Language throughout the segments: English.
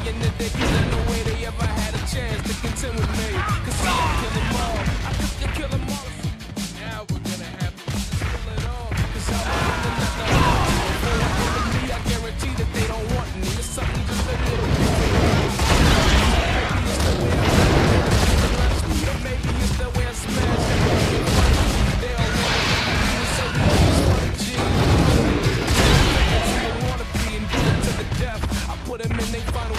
thinking that there couldn't no way they ever had a chance to contend with me. Cause I could kill them all. I could kill them all. Now we're gonna have to kill it all. Cause I want them not to hold me. I guarantee that they don't want me. It's something just a little bit. Maybe it's the way I smash it. They all want me, so they just want to G. They wanna be and do it to the death. I put them in their final.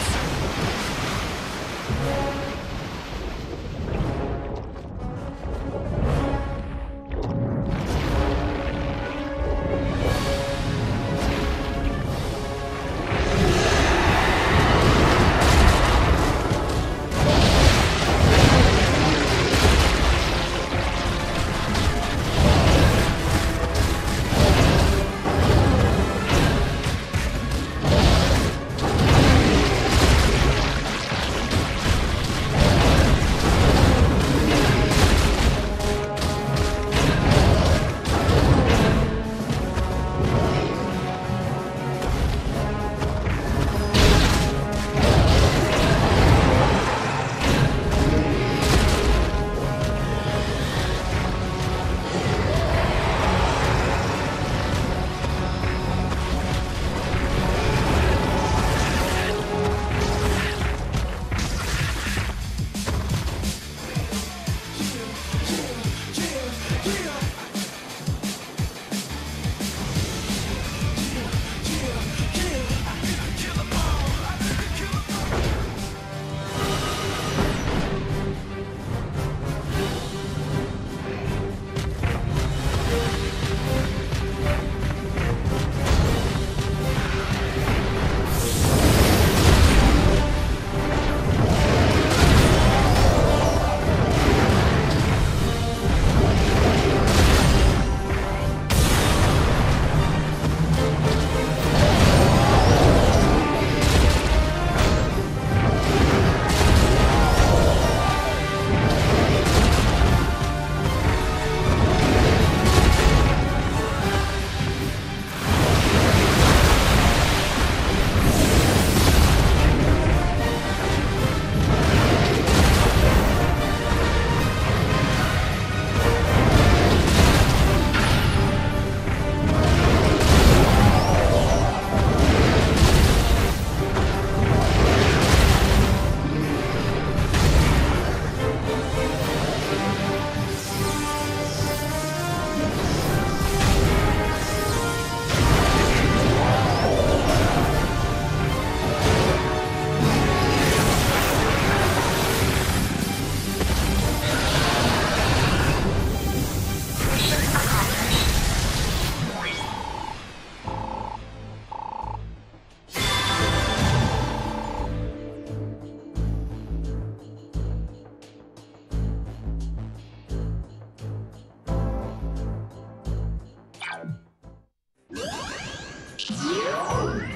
Yeah.